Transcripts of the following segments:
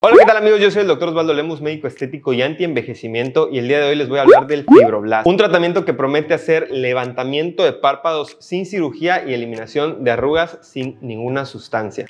Hola, ¿qué tal amigos? Yo soy el Dr. Osvaldo Lemus, médico estético y anti-envejecimiento, y el día de hoy les voy a hablar del Fibroblast, un tratamiento que promete hacer levantamiento de párpados sin cirugía y eliminación de arrugas sin ninguna sustancia.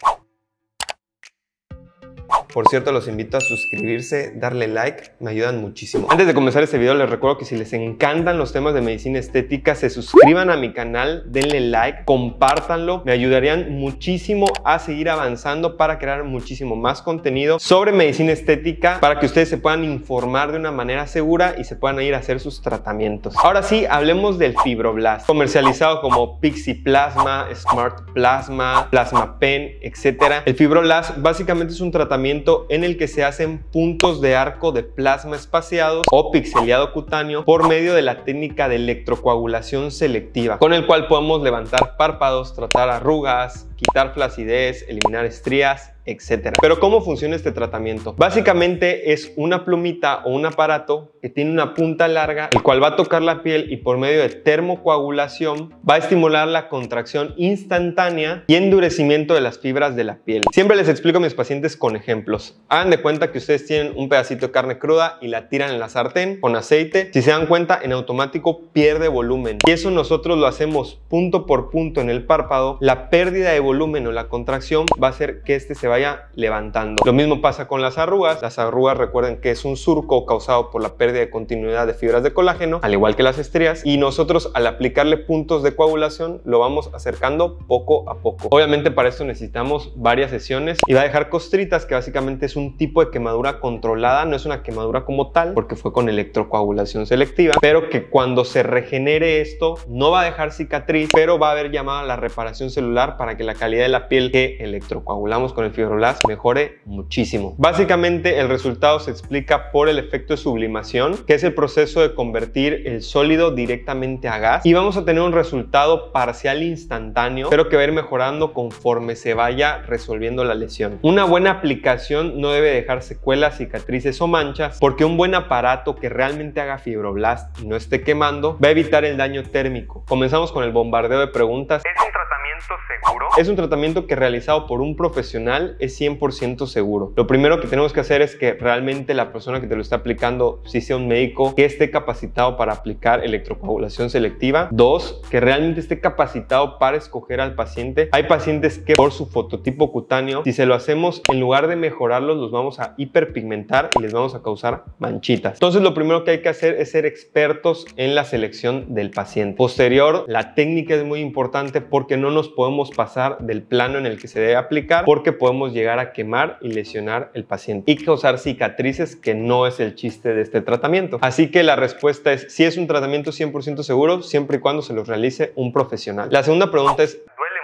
Por cierto, los invito a suscribirse, darle like, me ayudan muchísimo. Antes de comenzar este video, les recuerdo que si les encantan los temas de medicina estética, se suscriban a mi canal, denle like, compártanlo. Me ayudarían muchísimo a seguir avanzando para crear muchísimo más contenido sobre medicina estética para que ustedes se puedan informar de una manera segura y se puedan ir a hacer sus tratamientos. Ahora sí, hablemos del Fibroblast, comercializado como Pixi Plasma, Smart Plasma, Plasma Pen, etc. El Fibroblast básicamente es un tratamiento en el que se hacen puntos de arco de plasma espaciados o pixeleado cutáneo por medio de la técnica de electrocoagulación selectiva, con el cual podemos levantar párpados, tratar arrugas, quitar flacidez, eliminar estrías, etc. Pero ¿cómo funciona este tratamiento? Básicamente es una plumita o un aparato que tiene una punta larga, el cual va a tocar la piel y por medio de termocoagulación va a estimular la contracción instantánea y endurecimiento de las fibras de la piel. Siempre les explico a mis pacientes con ejemplos. Hagan de cuenta que ustedes tienen un pedacito de carne cruda y la tiran en la sartén con aceite. Si se dan cuenta, en automático pierde volumen. Y eso nosotros lo hacemos punto por punto en el párpado. La pérdida de volumen o la contracción va a hacer que este se vaya levantando. Lo mismo pasa con las arrugas. Las arrugas, recuerden que es un surco causado por la pérdida de continuidad de fibras de colágeno, al igual que las estrías, y nosotros al aplicarle puntos de coagulación lo vamos acercando poco a poco. Obviamente para esto necesitamos varias sesiones y va a dejar costritas, que básicamente es un tipo de quemadura controlada, no es una quemadura como tal porque fue con electrocoagulación selectiva, pero que cuando se regenere esto no va a dejar cicatriz, pero va a haber llamada la reparación celular para que la calidad de la piel que electrocoagulamos con el Fibroblast mejore muchísimo. Básicamente el resultado se explica por el efecto de sublimación, que es el proceso de convertir el sólido directamente a gas, y vamos a tener un resultado parcial instantáneo, pero que va a ir mejorando conforme se vaya resolviendo la lesión. Una buena aplicación no debe dejar secuelas, cicatrices o manchas, porque un buen aparato que realmente haga Fibroblast y no esté quemando va a evitar el daño térmico. Comenzamos con el bombardeo de preguntas. ¿Es un tratamiento seguro? Es un tratamiento que realizado por un profesional es 100% seguro. Lo primero que tenemos que hacer es que realmente la persona que te lo está aplicando sí sea un médico que esté capacitado para aplicar electrocoagulación selectiva. Dos, que realmente esté capacitado para escoger al paciente. Hay pacientes que por su fototipo cutáneo, si se lo hacemos, en lugar de mejorarlos, los vamos a hiperpigmentar y les vamos a causar manchitas. Entonces lo primero que hay que hacer es ser expertos en la selección del paciente. Posterior, la técnica es muy importante porque no nos podemos pasar del plano en el que se debe aplicar, porque podemos llegar a quemar y lesionar el paciente y causar cicatrices, que no es el chiste de este tratamiento. Así que la respuesta es sí, es un tratamiento 100% seguro siempre y cuando se los realice un profesional. La segunda pregunta es: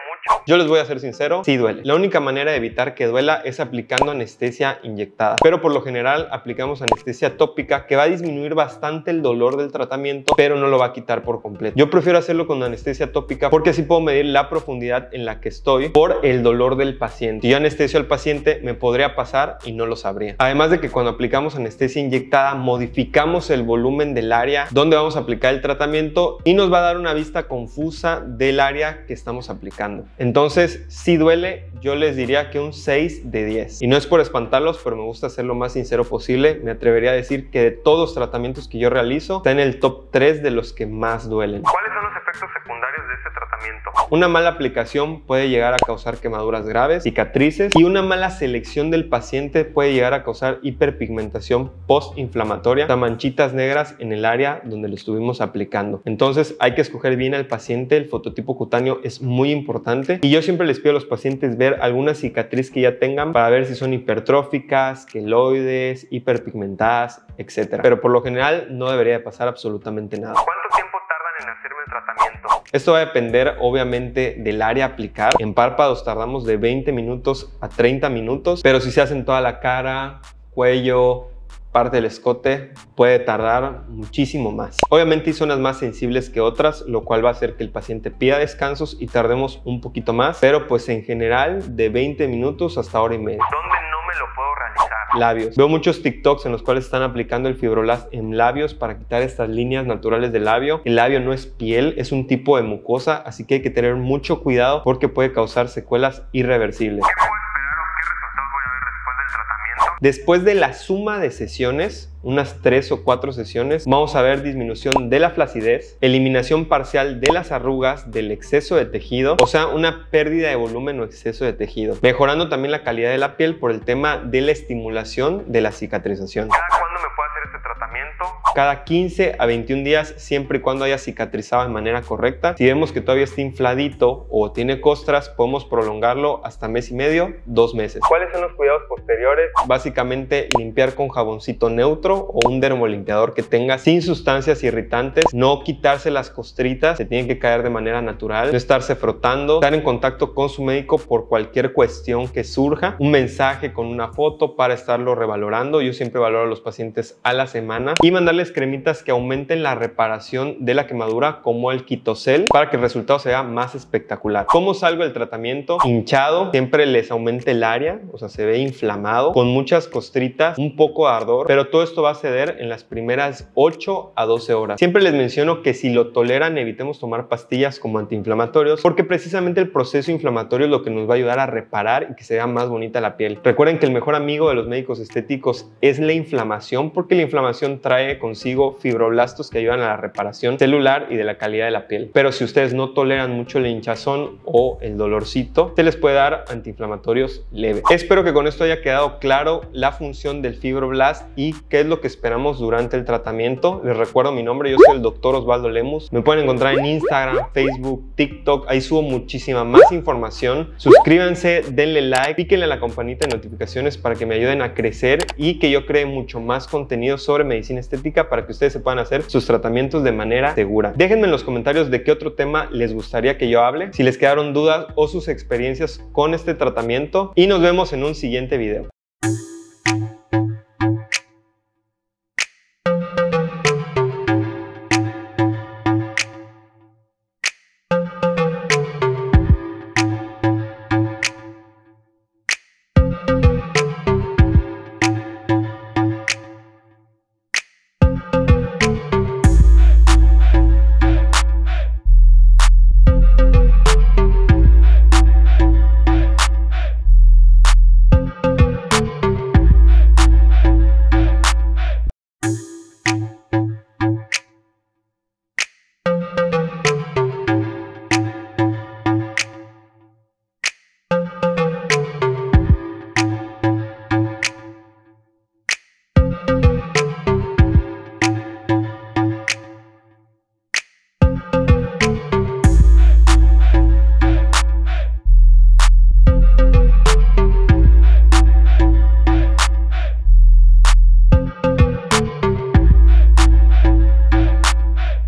yo les voy a ser sincero, sí duele. La única manera de evitar que duela es aplicando anestesia inyectada, pero por lo general aplicamos anestesia tópica, que va a disminuir bastante el dolor del tratamiento, pero no lo va a quitar por completo. Yo prefiero hacerlo con anestesia tópica porque así puedo medir la profundidad en la que estoy por el dolor del paciente. Si yo anestesio al paciente, me podría pasar y no lo sabría. Además de que cuando aplicamos anestesia inyectada, modificamos el volumen del área donde vamos a aplicar el tratamiento y nos va a dar una vista confusa del área que estamos aplicando. Entonces, si duele, yo les diría que un 6 de 10. Y no es por espantarlos, pero me gusta ser lo más sincero posible. Me atrevería a decir que de todos los tratamientos que yo realizo, está en el top 3 de los que más duelen. ¿Cuáles son los efectos secundarios de este tratamiento? Una mala aplicación puede llegar a causar quemaduras graves, cicatrices, y una mala selección del paciente puede llegar a causar hiperpigmentación postinflamatoria, o sea, manchitas negras en el área donde lo estuvimos aplicando. Entonces hay que escoger bien al paciente. El fototipo cutáneo es muy importante y yo siempre les pido a los pacientes ver alguna cicatriz que ya tengan para ver si son hipertróficas, queloides, hiperpigmentadas, etc. Pero por lo general no debería de pasar absolutamente nada. ¿Cuánto tiempo tardan en hacerme el tratamiento? Esto va a depender obviamente del área a aplicar. En párpados tardamos de 20 minutos a 30 minutos, pero si se hace en toda la cara, cuello, parte del escote, puede tardar muchísimo más. Obviamente hay zonas más sensibles que otras, lo cual va a hacer que el paciente pida descansos y tardemos un poquito más, pero pues en general de 20 minutos hasta hora y media. ¿Dónde no me lo puedo realizar? Labios. Veo muchos TikToks en los cuales están aplicando el Fibroblast en labios para quitar estas líneas naturales del labio. El labio no es piel, es un tipo de mucosa, así que hay que tener mucho cuidado porque puede causar secuelas irreversibles. Después de la suma de sesiones, unas 3 o 4 sesiones, vamos a ver disminución de la flacidez, eliminación parcial de las arrugas, del exceso de tejido, o sea, una pérdida de volumen o exceso de tejido, mejorando también la calidad de la piel por el tema de la estimulación de la cicatrización. ¿Cada cuándo me puedo hacer este tratamiento? Cada 15 a 21 días, siempre y cuando haya cicatrizado de manera correcta. Si vemos que todavía está infladito o tiene costras, podemos prolongarlo hasta mes y medio, 2 meses. ¿Cuáles son los cuidados posteriores? Básicamente limpiar con jaboncito neutro o un dermolimpiador que tenga sin sustancias irritantes, no quitarse las costritas, se tienen que caer de manera natural, no estarse frotando, estar en contacto con su médico por cualquier cuestión que surja, un mensaje con una foto para estarlo revalorando. Yo siempre valoro a los pacientes a la semana y mandarles cremitas que aumenten la reparación de la quemadura, como el Quitocel, para que el resultado sea más espectacular. ¿Cómo salgo del tratamiento? Hinchado, siempre les aumente el área, o sea, se ve inflamado, con muchas costritas, un poco de ardor, pero todo esto va a ceder en las primeras 8 a 12 horas. Siempre les menciono que si lo toleran, evitemos tomar pastillas como antiinflamatorios, porque precisamente el proceso inflamatorio es lo que nos va a ayudar a reparar y que se vea más bonita la piel. Recuerden que el mejor amigo de los médicos estéticos es la inflamación, porque la inflamación trae consigo fibroblastos que ayudan a la reparación celular y de la calidad de la piel. Pero si ustedes no toleran mucho la hinchazón o el dolorcito, se les puede dar antiinflamatorios leves. Espero que con esto haya quedado claro la función del fibroblast y qué es lo que esperamos durante el tratamiento. Les recuerdo mi nombre, yo soy el Dr. Osvaldo Lemus. Me pueden encontrar en Instagram, Facebook, TikTok. Ahí subo muchísima más información. Suscríbanse, denle like, píquenle a la campanita de notificaciones para que me ayuden a crecer y que yo cree mucho más contenido sobre medicina estética para que ustedes se puedan hacer sus tratamientos de manera segura. Déjenme en los comentarios de qué otro tema les gustaría que yo hable, si les quedaron dudas o sus experiencias con este tratamiento, y nos vemos en un siguiente video.